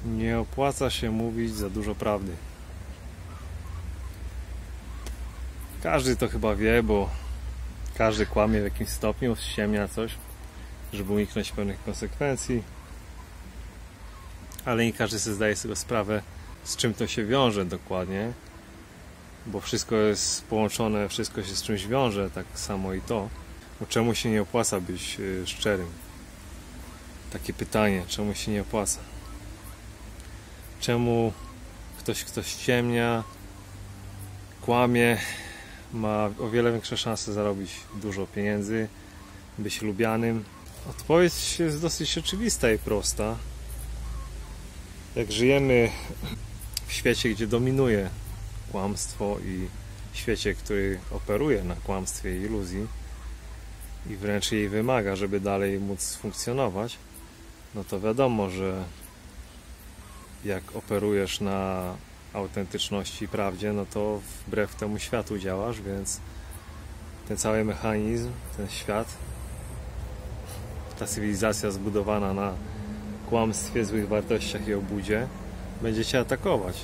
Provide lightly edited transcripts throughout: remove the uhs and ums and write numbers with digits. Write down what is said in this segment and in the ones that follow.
Nie opłaca się mówić za dużo prawdy. Każdy to chyba wie, bo każdy kłamie w jakimś stopniu, ściemnia coś, żeby uniknąć pewnych konsekwencji. Ale nie każdy sobie zdaje sobie sprawę, z czym to się wiąże dokładnie, bo wszystko jest połączone, wszystko się z czymś wiąże, tak samo i to. Bo czemu się nie opłaca być szczerym? Takie pytanie, czemu się nie opłaca? Czemu ktoś, kto ściemnia, kłamie, ma o wiele większe szanse zarobić dużo pieniędzy, być lubianym? Odpowiedź jest dosyć oczywista i prosta. Jak żyjemy w świecie, gdzie dominuje kłamstwo i w świecie, który operuje na kłamstwie i iluzji i wręcz jej wymaga, żeby dalej móc funkcjonować, no to wiadomo, że jak operujesz na autentyczności i prawdzie, no to wbrew temu światu działasz, więc ten cały mechanizm, ten świat, ta cywilizacja zbudowana na kłamstwie, złych wartościach i obłudzie będzie cię atakować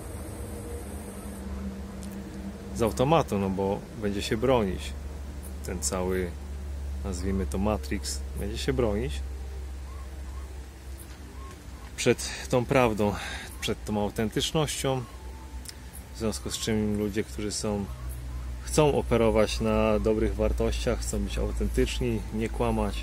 z automatu, no bo będzie się bronić. Ten cały, nazwijmy to Matrix, będzie się bronić przed tą prawdą, przed tą autentycznością, w związku z czym ludzie, którzy chcą operować na dobrych wartościach, chcą być autentyczni, nie kłamać,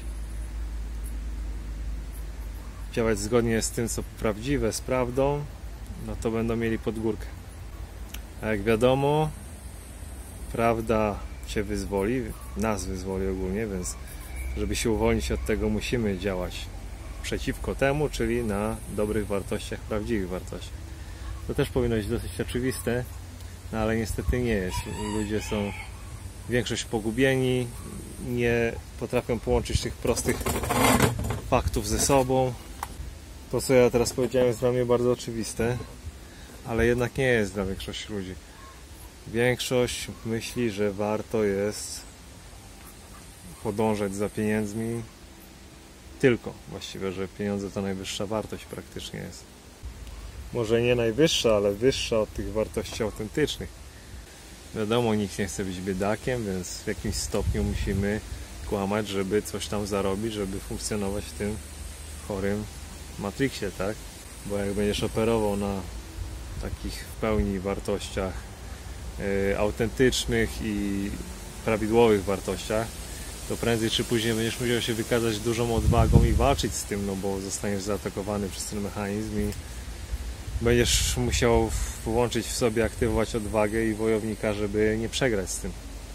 działać zgodnie z tym, co prawdziwe, z prawdą, no to będą mieli pod górkę. A jak wiadomo, prawda cię wyzwoli, nas wyzwoli ogólnie, więc żeby się uwolnić od tego, musimy działać przeciwko temu, czyli na dobrych wartościach, prawdziwych wartościach. To też powinno być dosyć oczywiste, no ale niestety nie jest. Ludzie są większość pogubieni, nie potrafią połączyć tych prostych faktów ze sobą. To, co ja teraz powiedziałem, jest dla mnie bardzo oczywiste, ale jednak nie jest dla większości ludzi. Większość myśli, że warto jest podążać za pieniędzmi tylko. Właściwie, że pieniądze to najwyższa wartość praktycznie jest. Może nie najwyższa, ale wyższa od tych wartości autentycznych. Wiadomo, nikt nie chce być biedakiem, więc w jakimś stopniu musimy kłamać, żeby coś tam zarobić, żeby funkcjonować w tym chorym Matrixie, tak? Bo jak będziesz operował na takich w pełni wartościach autentycznych i prawidłowych wartościach, to prędzej czy później będziesz musiał się wykazać dużą odwagą i walczyć z tym, no bo zostaniesz zaatakowany przez ten mechanizm i będziesz musiał włączyć w sobie, aktywować odwagę i wojownika, żeby nie przegrać z tym.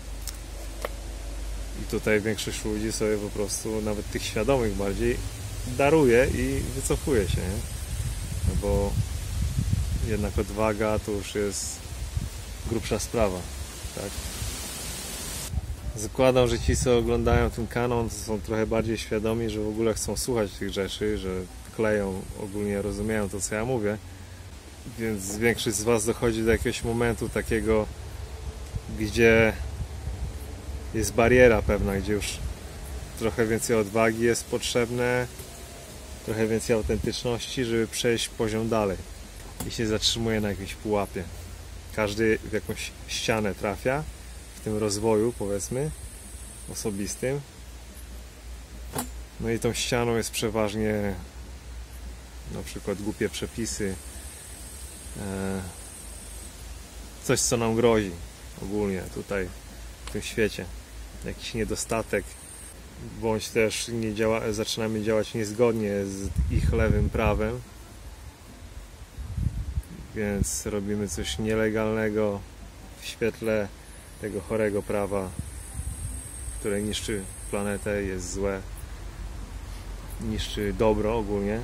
I tutaj większość ludzi sobie po prostu, nawet tych świadomych bardziej, daruje i wycofuje się, nie? No bo jednak odwaga to już jest grubsza sprawa, tak? Zakładam, że ci, co oglądają ten kanon, są trochę bardziej świadomi, że w ogóle chcą słuchać tych rzeczy, że kleją, ogólnie rozumieją to, co ja mówię, więc większość z was dochodzi do jakiegoś momentu takiego, gdzie jest bariera pewna, gdzie już trochę więcej odwagi jest potrzebne, trochę więcej autentyczności, żeby przejść poziom dalej i się zatrzymuje na jakimś pułapie. Każdy w jakąś ścianę trafia w tym rozwoju, powiedzmy, osobistym. No i tą ścianą jest przeważnie na przykład głupie przepisy, coś, co nam grozi ogólnie tutaj w tym świecie, jakiś niedostatek, bądź też zaczynamy działać niezgodnie z ich lewym prawem, więc robimy coś nielegalnego w świetle tego chorego prawa, które niszczy planetę, jest złe, niszczy dobro ogólnie.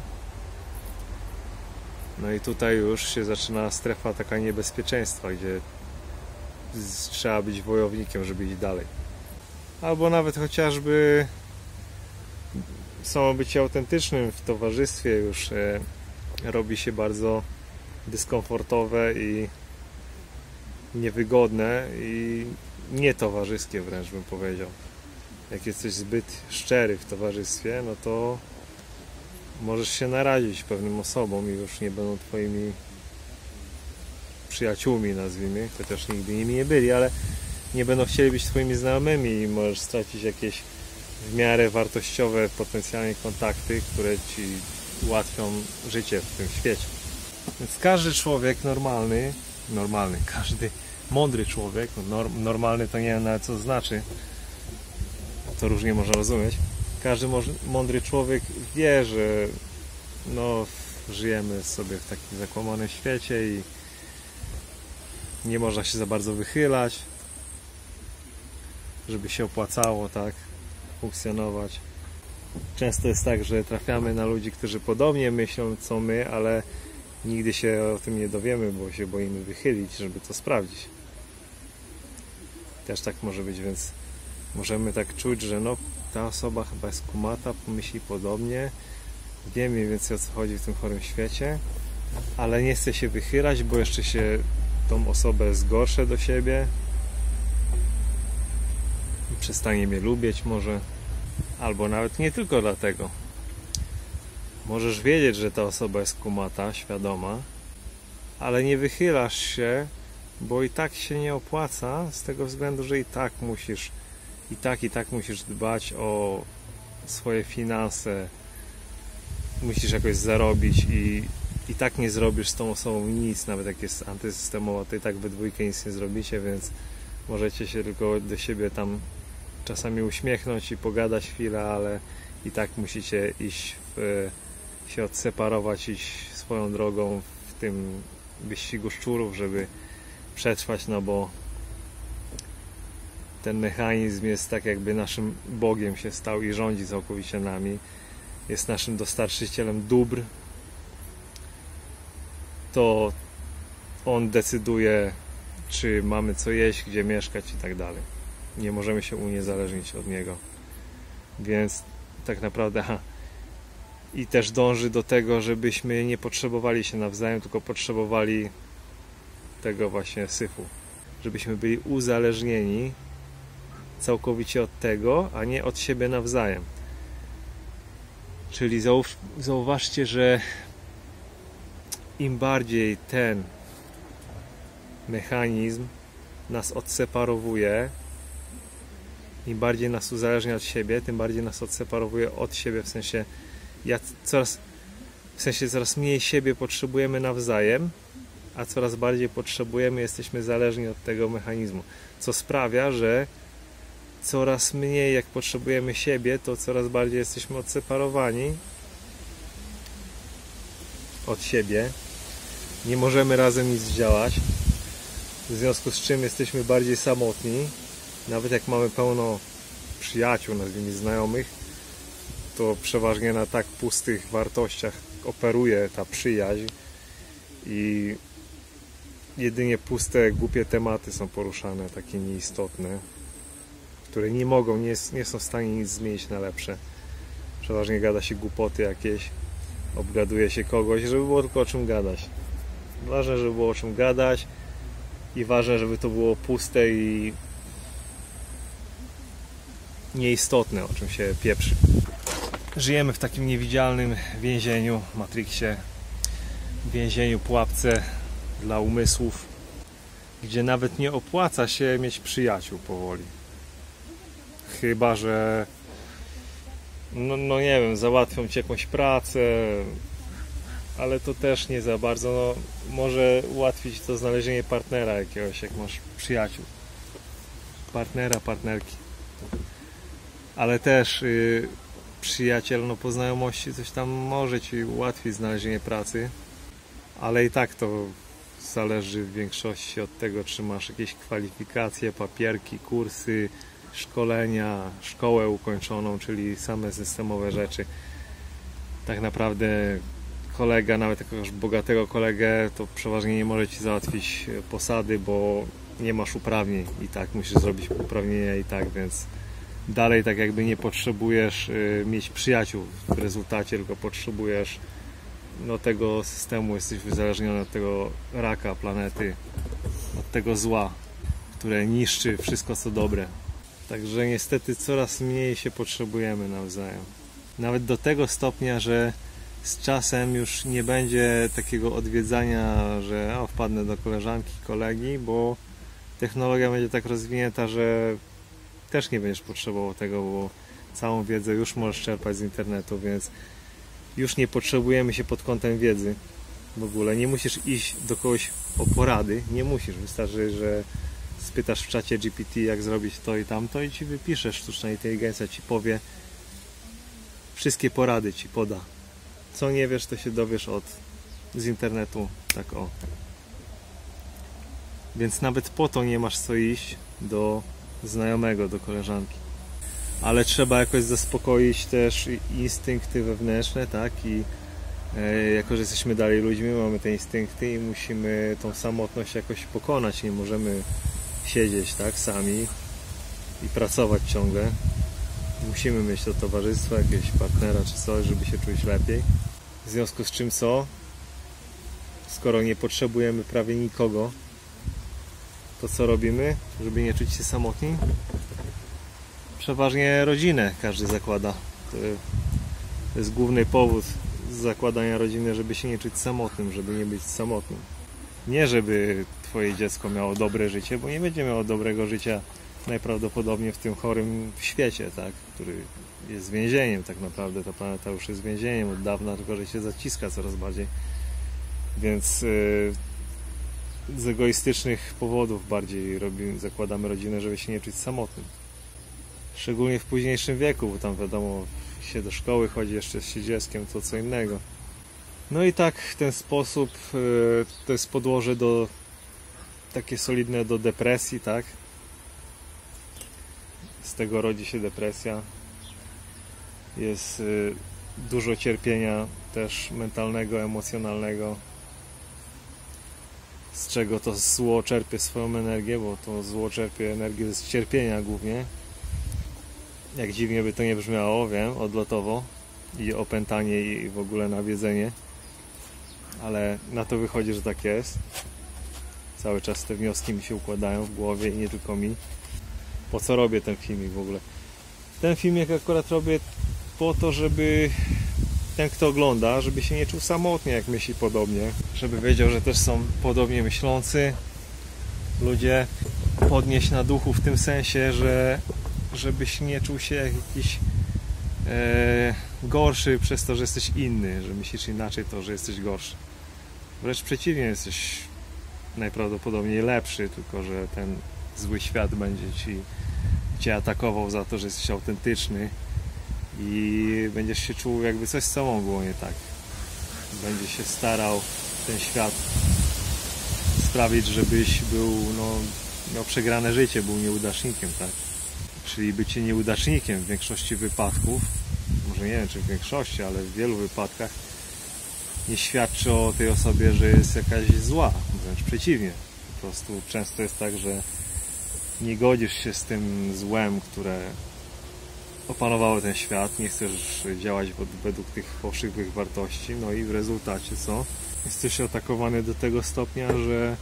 No i tutaj już się zaczyna strefa taka niebezpieczeństwa, gdzie trzeba być wojownikiem, żeby iść dalej. Albo nawet chociażby samo bycie autentycznym w towarzystwie już robi się bardzo dyskomfortowe i niewygodne i nietowarzyskie wręcz, bym powiedział. Jak jesteś zbyt szczery w towarzystwie, no to możesz się narazić pewnym osobom i już nie będą twoimi przyjaciółmi, nazwijmy, chociaż nigdy nimi nie byli, ale nie będą chcieli być twoimi znajomymi i możesz stracić jakieś w miarę wartościowe potencjalnie kontakty, które ci ułatwią życie w tym świecie. Więc każdy człowiek normalny, każdy mądry człowiek, normalny to nie wiem nawet co to znaczy, to różnie można rozumieć, każdy mądry człowiek wie, że no, żyjemy sobie w takim zakłamanym świecie i nie można się za bardzo wychylać, żeby się opłacało tak funkcjonować. Często jest tak, że trafiamy na ludzi, którzy podobnie myślą co my, ale nigdy się o tym nie dowiemy, bo się boimy wychylić, żeby to sprawdzić. Też tak może być, więc możemy tak czuć, że no, ta osoba chyba jest kumata, pomyśli podobnie, wie mniej więcej o co chodzi w tym chorym świecie, ale nie chce się wychylać, bo jeszcze się tą osobę zgorszę do siebie i przestanie mnie lubić może, albo nawet nie tylko dlatego. Możesz wiedzieć, że ta osoba jest kumata, świadoma, ale nie wychylasz się, bo i tak się nie opłaca, z tego względu, że i tak musisz dbać o swoje finanse, musisz jakoś zarobić i tak nie zrobisz z tą osobą nic, nawet jak jest antysystemowa, to i tak we dwójkę nic nie zrobicie, więc możecie się tylko do siebie tam czasami uśmiechnąć i pogadać chwilę, ale i tak musicie się odseparować, iść swoją drogą w tym wyścigu szczurów, żeby przetrwać, no bo ten mechanizm jest tak jakby naszym Bogiem się stał i rządzi całkowicie nami, jest naszym dostarczycielem dóbr, to on decyduje, czy mamy co jeść, gdzie mieszkać i tak dalej. Nie możemy się uniezależnić od niego, więc tak naprawdę i też dąży do tego, żebyśmy nie potrzebowali się nawzajem, tylko potrzebowali tego właśnie syfu, żebyśmy byli uzależnieni całkowicie od tego, a nie od siebie nawzajem. Czyli zauważcie, że im bardziej ten mechanizm nas odseparowuje, im bardziej nas uzależnia od siebie, tym bardziej nas odseparowuje od siebie, w sensie coraz mniej siebie potrzebujemy nawzajem, a coraz bardziej jesteśmy zależni od tego mechanizmu, co sprawia, że coraz mniej jak potrzebujemy siebie, to coraz bardziej jesteśmy odseparowani od siebie, nie możemy razem nic działać, w związku z czym jesteśmy bardziej samotni, nawet jak mamy pełno przyjaciół, nazwijmy znajomych, to przeważnie na tak pustych wartościach operuje ta przyjaźń i jedynie puste, głupie tematy są poruszane, takie nieistotne, które nie są w stanie nic zmienić na lepsze. Przeważnie gada się głupoty jakieś, obgaduje się kogoś, żeby było tylko o czym gadać. Ważne, żeby było o czym gadać i ważne, żeby to było puste i nieistotne, o czym się pieprzy. Żyjemy w takim niewidzialnym więzieniu, Matrixie, więzieniu, pułapce dla umysłów, gdzie nawet nie opłaca się mieć przyjaciół powoli. Chyba że no nie wiem, załatwią ci jakąś pracę, ale to też nie za bardzo. No, może ułatwić to znalezienie partnera jakiegoś, jak masz przyjaciół, partnera, partnerki, ale też przyjaciel, no po znajomości coś tam może ci ułatwić znalezienie pracy, ale i tak to zależy w większości od tego, czy masz jakieś kwalifikacje, papierki, kursy, szkolenia, szkołę ukończoną, czyli same systemowe rzeczy. Tak naprawdę kolega, nawet jakiegoś bogatego kolegę, to przeważnie nie może ci załatwić posady, bo nie masz uprawnień i tak musisz zrobić uprawnienia i tak, więc dalej tak jakby nie potrzebujesz mieć przyjaciół w rezultacie, tylko potrzebujesz tego systemu, jesteś uzależniony od tego raka planety, od tego zła, które niszczy wszystko co dobre. Także niestety coraz mniej się potrzebujemy nawzajem. Nawet do tego stopnia, że z czasem już nie będzie takiego odwiedzania, że wpadnę do koleżanki, kolegi, bo technologia będzie tak rozwinięta, że też nie będziesz potrzebował tego, bo całą wiedzę już możesz czerpać z internetu, więc już nie potrzebujemy się pod kątem wiedzy w ogóle. Nie musisz iść do kogoś o porady, nie musisz. Wystarczy, że spytasz w czacie GPT, jak zrobić to i tamto i ci wypisze, sztuczna inteligencja ci powie, wszystkie porady ci poda. Co nie wiesz, to się dowiesz z internetu, tak o. Więc nawet po to nie masz co iść do znajomego, do koleżanki. Ale trzeba jakoś zaspokoić też instynkty wewnętrzne, tak? I jako, że jesteśmy dalej ludźmi, mamy te instynkty i musimy tą samotność jakoś pokonać. Nie możemy siedzieć, tak, sami i pracować ciągle. Musimy mieć to towarzystwo, jakiegoś partnera czy coś, żeby się czuć lepiej. W związku z czym skoro nie potrzebujemy prawie nikogo, to co robimy, żeby nie czuć się samotni? Przeważnie rodzinę każdy zakłada. To jest główny powód zakładania rodziny, żeby się nie czuć samotnym, żeby nie być samotnym. Nie żeby twoje dziecko miało dobre życie, bo nie będzie miało dobrego życia najprawdopodobniej w tym chorym świecie, tak, który jest więzieniem tak naprawdę. Ta planeta już jest więzieniem od dawna, tylko że się zaciska coraz bardziej. Więc z egoistycznych powodów bardziej zakładamy rodzinę, żeby się nie czuć samotnym. Szczególnie w późniejszym wieku, bo tam wiadomo, się do szkoły chodzi jeszcze z dzieckiem, to co innego. No i tak w ten sposób to jest podłoże takie solidne do depresji, tak? Z tego rodzi się depresja. Jest dużo cierpienia też mentalnego, emocjonalnego, z czego to zło czerpie swoją energię, bo to zło czerpie energię z cierpienia głównie. Jak dziwnie by to nie brzmiało, wiem, odlotowo i opętanie i w ogóle nawiedzenie, ale na to wychodzi, że tak jest. Cały czas te wnioski mi się układają w głowie i nie tylko mi. Po co robię ten filmik w ogóle? Ten filmik akurat robię po to, żeby ten, kto ogląda, żeby się nie czuł samotnie, jak myśli podobnie, żeby wiedział, że też są podobnie myślący ludzie, podnieść na duchu w tym sensie, żebyś nie czuł się jak jakiś gorszy przez to, że jesteś inny, że myślisz inaczej, to, że jesteś gorszy. Wręcz przeciwnie, jesteś najprawdopodobniej lepszy, tylko że ten zły świat będzie cię atakował za to, że jesteś autentyczny i będziesz się czuł, jakby coś z tobą było nie tak. Będzie się starał ten świat sprawić, żebyś miał przegrane życie, był nieudacznikiem, tak? Czyli bycie nieudacznikiem w większości wypadków, może nie wiem czy w większości, ale w wielu wypadkach nie świadczy o tej osobie, że jest jakaś zła, wręcz przeciwnie. Po prostu często jest tak, że nie godzisz się z tym złem, które opanowało ten świat, nie chcesz działać według tych fałszywych wartości, no i w rezultacie co? Jesteś atakowany do tego stopnia, że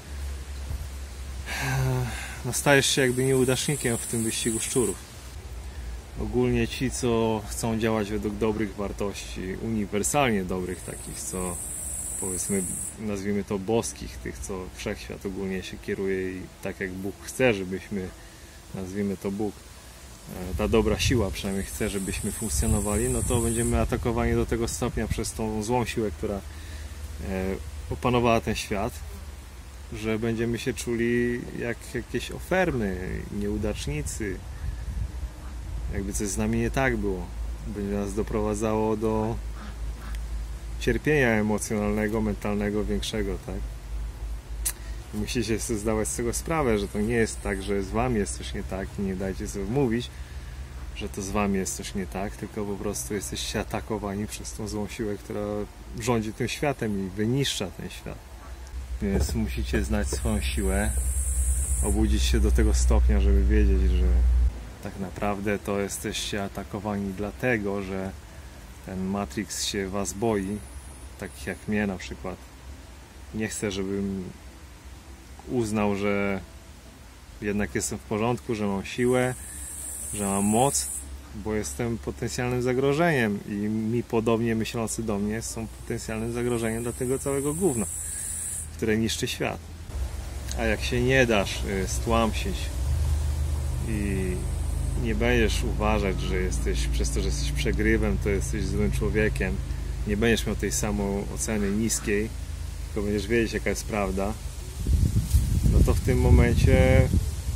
stajesz się jakby nieudacznikiem w tym wyścigu szczurów. Ogólnie ci, co chcą działać według dobrych wartości, uniwersalnie dobrych, takich, co powiedzmy, nazwijmy to boskich, tych, co wszechświat ogólnie się kieruje i tak jak Bóg chce, żebyśmy, nazwijmy to Bóg, ta dobra siła przynajmniej chce, żebyśmy funkcjonowali, no to będziemy atakowani do tego stopnia przez tą złą siłę, która opanowała ten świat, że będziemy się czuli jak jakieś ofermy, nieudacznicy, jakby coś z nami nie tak było. Będzie nas doprowadzało do cierpienia emocjonalnego, mentalnego większego, tak? I musicie sobie zdawać z tego sprawę, że to nie jest tak, że z wami jest coś nie tak i nie dajcie sobie mówić, że to z wami jest coś nie tak, tylko po prostu jesteście atakowani przez tą złą siłę, która rządzi tym światem i wyniszcza ten świat. Więc musicie znać swoją siłę, obudzić się do tego stopnia, żeby wiedzieć, że tak naprawdę to jesteście atakowani dlatego, że ten Matrix się was boi, tak jak mnie na przykład. Nie chcę, żebym uznał, że jednak jestem w porządku, że mam siłę, że mam moc bo jestem potencjalnym zagrożeniem i mi podobnie myślący do mnie są potencjalnym zagrożeniem dla tego całego gówna, które niszczy świat. A jak się nie dasz stłamsić i nie będziesz uważać, że jesteś, przez to, że jesteś przegrywem, to jesteś złym człowiekiem, nie będziesz miał tej samooceny niskiej, tylko będziesz wiedzieć, jaka jest prawda, no to w tym momencie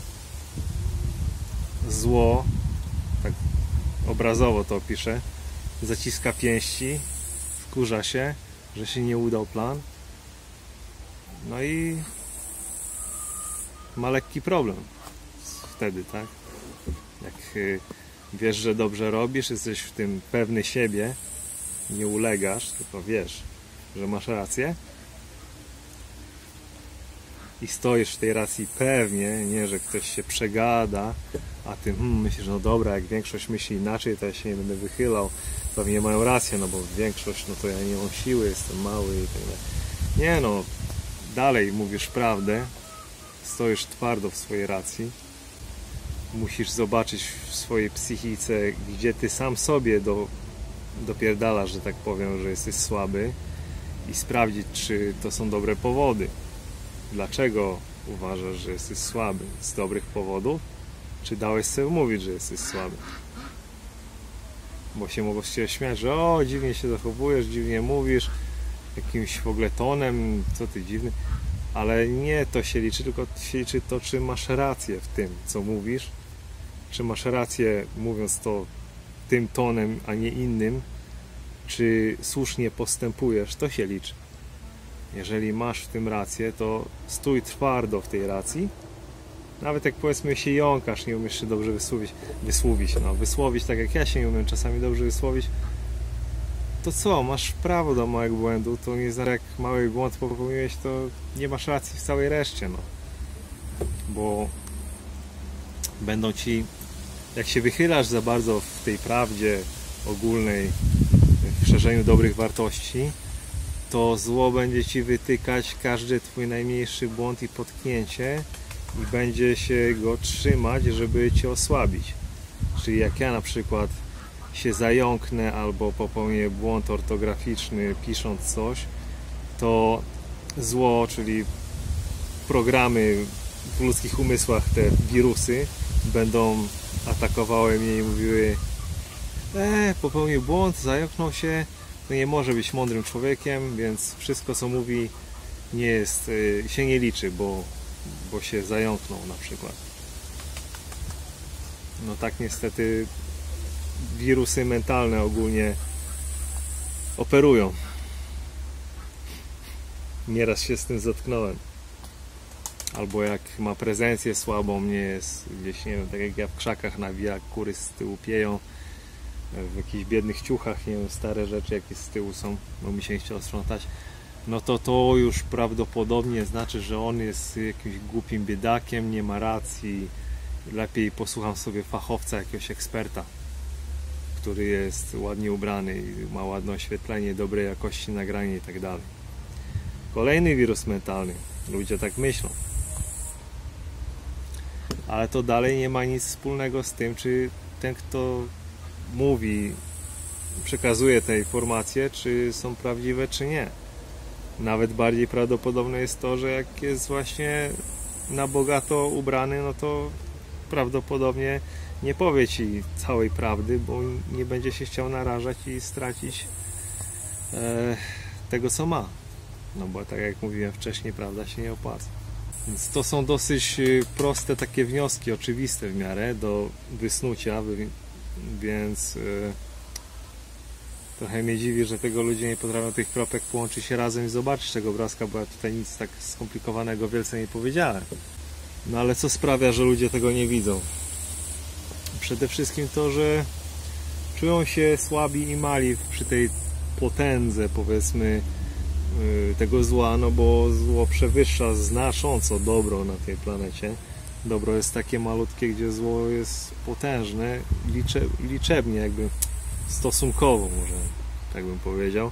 zło, tak obrazowo to opiszę, zaciska pięści, wkurza się, że się nie udał plan, no i ma lekki problem wtedy, tak? Jak wiesz, że dobrze robisz, jesteś w tym pewny siebie, nie ulegasz, tylko wiesz, że masz rację i stoisz w tej racji pewnie, nie, że ktoś się przegada, a ty myślisz, no dobra, jak większość myśli inaczej, to ja się nie będę wychylał, pewnie mają rację, no bo większość, no to ja nie mam siły, jestem mały i tak dalej. Nie no, dalej mówisz prawdę, stoisz twardo w swojej racji, musisz zobaczyć w swojej psychice, gdzie ty sam sobie dopierdalasz, że tak powiem, że jesteś słaby i sprawdzić, czy to są dobre powody. Dlaczego uważasz, że jesteś słaby? Z dobrych powodów? Czy dałeś sobie mówić, że jesteś słaby? Bo się mogą z ciebie śmiać, że o, dziwnie się zachowujesz, dziwnie mówisz, jakimś w ogóle tonem, co ty dziwny. Ale nie to się liczy, tylko się liczy to, czy masz rację w tym, co mówisz. Czy masz rację, mówiąc to tym tonem, a nie innym. Czy słusznie postępujesz, to się liczy. Jeżeli masz w tym rację, to stój twardo w tej racji. Nawet jak powiedzmy się jąkasz, nie umiesz się dobrze wysłowić tak jak ja się nie umiem czasami dobrze wysłowić, to co, masz prawo do małego błędu, to nie znaczy, jak mały błąd popełniłeś, to nie masz racji w całej reszcie, no. Bo będą ci, jak się wychylasz za bardzo w tej prawdzie ogólnej, w szerzeniu dobrych wartości, to zło będzie ci wytykać każdy twój najmniejszy błąd i potknięcie i będzie się go trzymać, żeby cię osłabić. Czyli jak ja na przykład się zająknę albo popełnię błąd ortograficzny pisząc coś, to zło, czyli programy w ludzkich umysłach, te wirusy będą atakowały mnie i mówiły: popełnił błąd, zająknął się, to nie może być mądrym człowiekiem, więc wszystko co mówi nie jest, się nie liczy, bo się zająknął na przykład. No tak niestety wirusy mentalne ogólnie operują. Nieraz się z tym zetknąłem. Albo jak ma prezencję słabą, mnie jest gdzieś, nie wiem, tak jak ja w krzakach nawija, kury z tyłu pieją, w jakichś biednych ciuchach, nie wiem, stare rzeczy jakie z tyłu są, bo mi się nie chciało sprzątać, no to już prawdopodobnie znaczy, że on jest jakimś głupim biedakiem, nie ma racji, lepiej posłucham sobie fachowca, jakiegoś eksperta, który jest ładnie ubrany i ma ładne oświetlenie, dobrej jakości nagranie i tak dalej. Kolejny wirus mentalny. Ludzie tak myślą. Ale to dalej nie ma nic wspólnego z tym, czy ten, kto mówi, przekazuje te informacje, czy są prawdziwe, czy nie. Nawet bardziej prawdopodobne jest to, że jak jest właśnie na bogato ubrany, no to prawdopodobnie nie powie ci całej prawdy, bo nie będzie się chciał narażać i stracić tego, co ma. No bo tak jak mówiłem wcześniej, prawda się nie opłaca. Więc to są dosyć proste takie wnioski, oczywiste w miarę do wysnucia, więc trochę mnie dziwi, że tego ludzie nie potrafią tych kropek połączyć się razem i zobaczyć tego obrazka, bo ja tutaj nic tak skomplikowanego wielce nie powiedziałem. No ale co sprawia, że ludzie tego nie widzą? Przede wszystkim to, że czują się słabi i mali przy tej potędze, powiedzmy, tego zła, no bo zło przewyższa znacząco dobro na tej planecie. Dobro jest takie malutkie, gdzie zło jest potężne, liczebnie, jakby stosunkowo, może tak bym powiedział.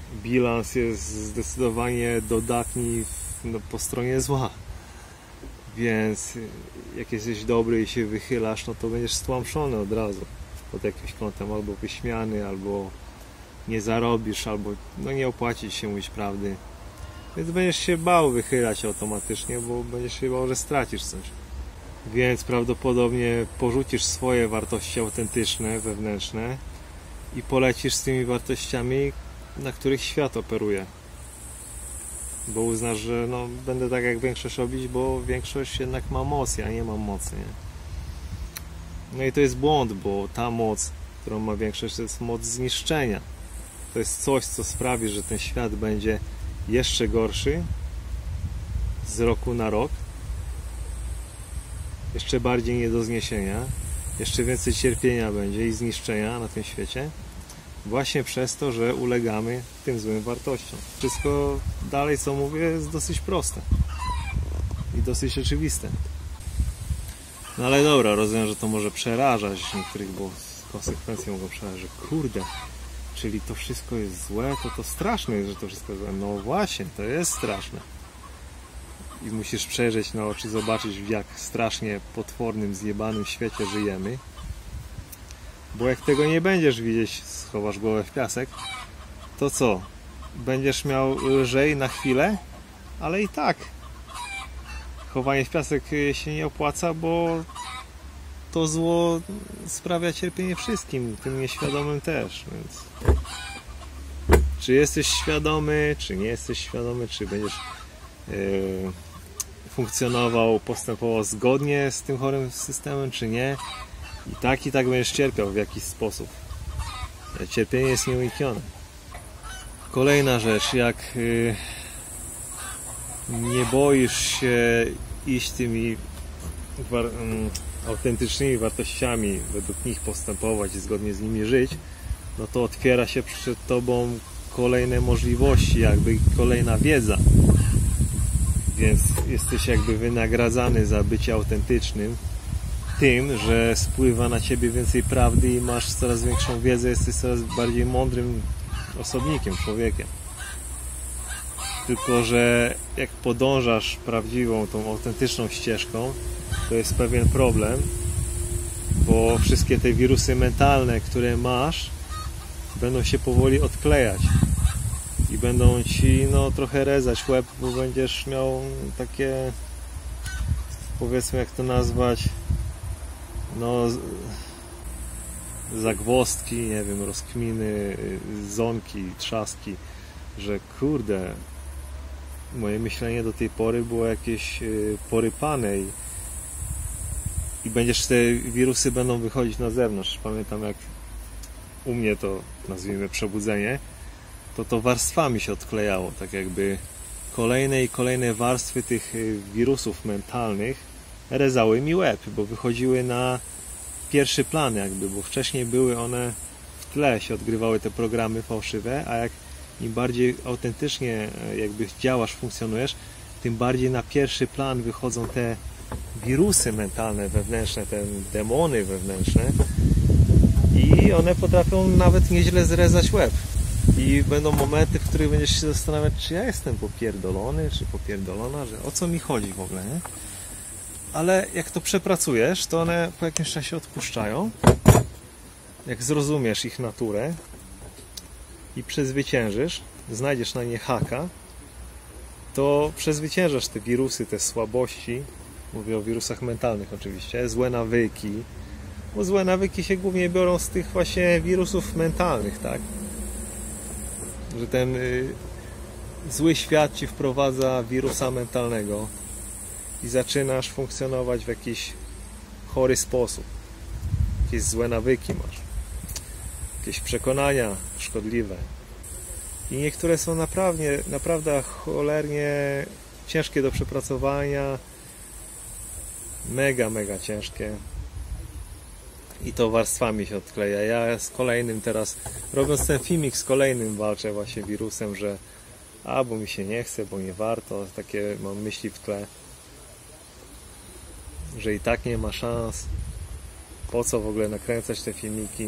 Bilans jest zdecydowanie dodatni po stronie zła. Więc jak jesteś dobry i się wychylasz, no to będziesz stłamszony od razu pod jakimś kątem, albo wyśmiany, albo nie zarobisz, albo no nie opłaci się mówić prawdy. Więc będziesz się bał wychylać automatycznie, bo będziesz się bał, że stracisz coś. Więc prawdopodobnie porzucisz swoje wartości autentyczne, wewnętrzne i polecisz z tymi wartościami, na których świat operuje. Bo uznasz, że no, będę tak jak większość robić, bo większość jednak ma moc, ja nie mam mocy. Nie? No i to jest błąd, bo ta moc, którą ma większość, to jest moc zniszczenia. To jest coś, co sprawi, że ten świat będzie jeszcze gorszy z roku na rok, jeszcze bardziej nie do zniesienia, jeszcze więcej cierpienia będzie i zniszczenia na tym świecie, właśnie przez to, że ulegamy tym złym wartościom. Wszystko dalej, co mówię, jest dosyć proste i dosyć oczywiste. No ale dobra, rozumiem, że to może przerażać niektórych, bo konsekwencje mogą przerażać, że kurde, czyli to wszystko jest złe, to straszne jest, że to wszystko jest złe. No właśnie, to jest straszne. I musisz przejrzeć na oczy, zobaczyć, w jak strasznie potwornym, zjebanym świecie żyjemy. Bo jak tego nie będziesz widzieć, schowasz głowę w piasek, to co? Będziesz miał lżej na chwilę, ale i tak chowanie w piasek się nie opłaca, bo to zło sprawia cierpienie wszystkim, tym nieświadomym też, więc czy jesteś świadomy, czy nie jesteś świadomy, czy będziesz funkcjonował, postępował zgodnie z tym chorym systemem, czy nie, i tak będziesz cierpiał w jakiś sposób. Cierpienie jest nieuniknione. Kolejna rzecz, jak nie boisz się iść tymi autentycznymi wartościami, według nich postępować i zgodnie z nimi żyć, no to otwiera się przed tobą kolejne możliwości, jakby kolejna wiedza. Więc jesteś jakby wynagradzany za bycie autentycznym tym, że spływa na ciebie więcej prawdy i masz coraz większą wiedzę, jesteś coraz bardziej mądrym osobnikiem, człowiekiem. Tylko że jak podążasz prawdziwą, tą autentyczną ścieżką, to jest pewien problem, bo wszystkie te wirusy mentalne, które masz, będą się powoli odklejać i będą ci no trochę rezać łeb, bo będziesz miał takie, powiedzmy, jak to nazwać, no zagwozdki, nie wiem, rozkminy, zonki, trzaski, że kurde, moje myślenie do tej pory było jakieś porypane i będziesz, te wirusy będą wychodzić na zewnątrz. Pamiętam, jak u mnie to, nazwijmy, przebudzenie, to warstwami się odklejało, tak jakby kolejne i kolejne warstwy tych wirusów mentalnych rezały mi łeb, bo wychodziły na pierwszy plan jakby, bo wcześniej były one w tle, się odgrywały te programy fałszywe, a jak im bardziej autentycznie jakby działasz, funkcjonujesz, tym bardziej na pierwszy plan wychodzą te wirusy mentalne, wewnętrzne, te demony wewnętrzne i one potrafią nawet nieźle zrezać łeb. I będą momenty, w których będziesz się zastanawiać, czy ja jestem popierdolony, czy popierdolona, że o co mi chodzi w ogóle, nie? Ale jak to przepracujesz, to one po jakimś czasie odpuszczają. Jak zrozumiesz ich naturę i przezwyciężysz, znajdziesz na nie haka, to przezwyciężasz te wirusy, te słabości. Mówię o wirusach mentalnych oczywiście, złe nawyki, bo złe nawyki się głównie biorą z tych właśnie wirusów mentalnych, tak? Że ten zły świat ci wprowadza wirusa mentalnego i zaczynasz funkcjonować w jakiś chory sposób. Jakieś złe nawyki masz, jakieś przekonania szkodliwe i niektóre są naprawdę cholernie ciężkie do przepracowania, mega ciężkie i to warstwami się odkleja. Ja z kolejnym teraz, robiąc ten filmik, z kolejnym walczę właśnie wirusem, że bo mi się nie chce, bo nie warto, takie mam myśli w tle, że i tak nie ma szans, po co w ogóle nakręcać te filmiki.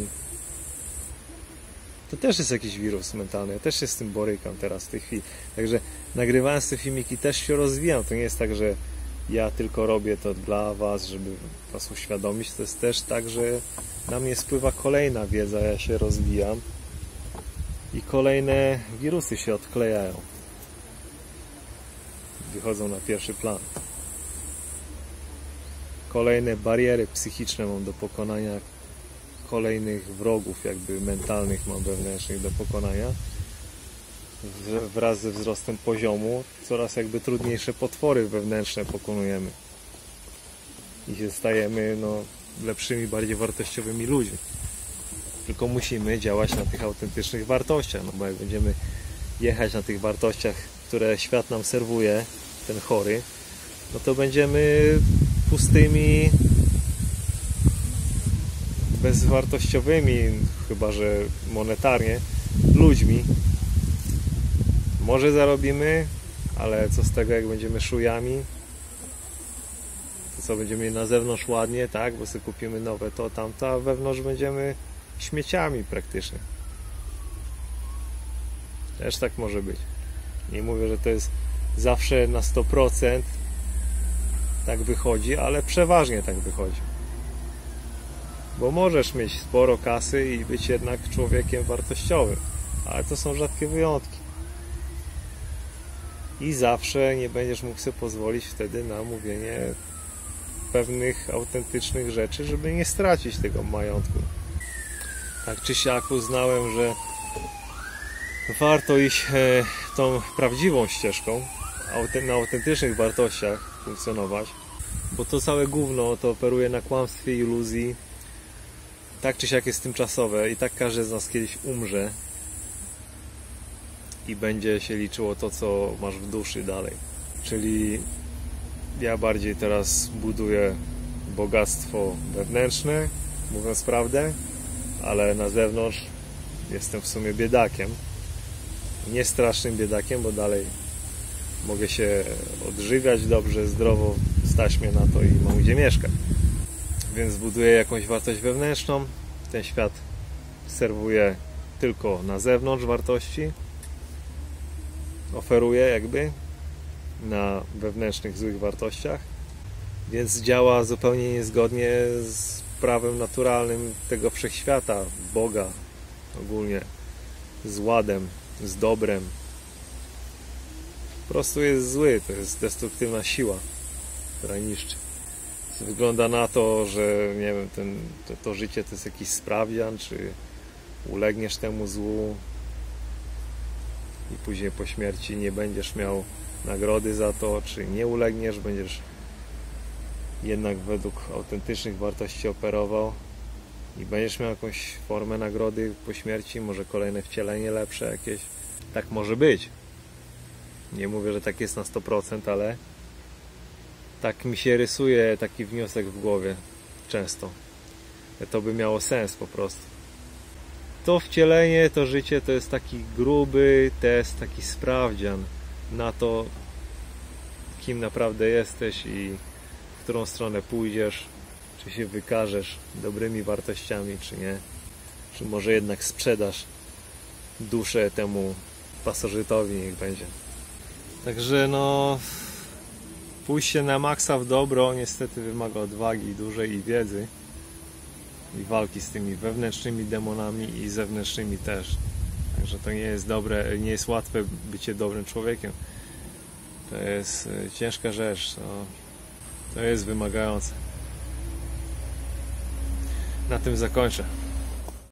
To też jest jakiś wirus mentalny, ja też się z tym borykam teraz w tej chwili, także nagrywając te filmiki też się rozwijam, to nie jest tak, że ja tylko robię to dla Was, żeby Was uświadomić. To jest też tak, że na mnie spływa kolejna wiedza, ja się rozwijam i kolejne wirusy się odklejają. Wychodzą na pierwszy plan. Kolejne bariery psychiczne mam do pokonania, kolejnych wrogów jakby mentalnych mam wewnętrznych do pokonania. Wraz ze wzrostem poziomu coraz jakby trudniejsze potwory wewnętrzne pokonujemy i się stajemy lepszymi, bardziej wartościowymi ludźmi. Tylko musimy działać na tych autentycznych wartościach, bo jak będziemy jechać na tych wartościach, które świat nam serwuje, ten chory, to będziemy pustymi, bezwartościowymi, chyba że monetarnie, ludźmi. Może zarobimy, ale co z tego, jak będziemy szujami? To co, będziemy na zewnątrz ładnie, tak? Bo sobie kupimy nowe to, tamto, a wewnątrz będziemy śmieciami praktycznie. Też tak może być. Nie mówię, że to jest zawsze na 100% tak wychodzi, ale przeważnie tak wychodzi. Bo możesz mieć sporo kasy i być jednak człowiekiem wartościowym, ale to są rzadkie wyjątki. I zawsze nie będziesz mógł sobie pozwolić wtedy na mówienie pewnych autentycznych rzeczy, żeby nie stracić tego majątku. Tak czy siak uznałem, że warto iść tą prawdziwą ścieżką, na autentycznych wartościach funkcjonować, bo to całe gówno to operuje na kłamstwie, iluzji. Tak czy siak jest tymczasowe i tak każdy z nas kiedyś umrze i będzie się liczyło to, co masz w duszy dalej. Czyli ja bardziej teraz buduję bogactwo wewnętrzne, mówiąc prawdę, ale na zewnątrz jestem w sumie biedakiem. Nie strasznym biedakiem, bo dalej mogę się odżywiać dobrze, zdrowo, stać mnie na to i mam gdzie mieszkać. Więc buduję jakąś wartość wewnętrzną. Ten świat serwuje tylko na zewnątrz wartości. Oferuje jakby na wewnętrznych złych wartościach. Więc działa zupełnie niezgodnie z prawem naturalnym tego wszechświata, Boga ogólnie, z ładem, z dobrem. Po prostu jest zły, to jest destruktywna siła, która niszczy. Wygląda na to, że nie wiem, to życie to jest jakiś sprawdzian, czy ulegniesz temu złu i później po śmierci nie będziesz miał nagrody za to, czy nie ulegniesz, będziesz jednak według autentycznych wartości operował i będziesz miał jakąś formę nagrody po śmierci, może kolejne wcielenie lepsze jakieś. Tak może być. Nie mówię, że tak jest na 100%, ale tak mi się rysuje taki wniosek w głowie często. To by miało sens po prostu. To wcielenie, to życie to jest taki gruby test, taki sprawdzian na to, kim naprawdę jesteś i w którą stronę pójdziesz, czy się wykażesz dobrymi wartościami, czy nie. Czy może jednak sprzedasz duszę temu pasożytowi, niech będzie. Także pójście na maksa w dobro niestety wymaga odwagi dużej i wiedzy i walki z tymi wewnętrznymi demonami i zewnętrznymi też. Także to nie jest dobre, nie jest łatwe bycie dobrym człowiekiem. To jest ciężka rzecz, to jest wymagające. Na tym zakończę.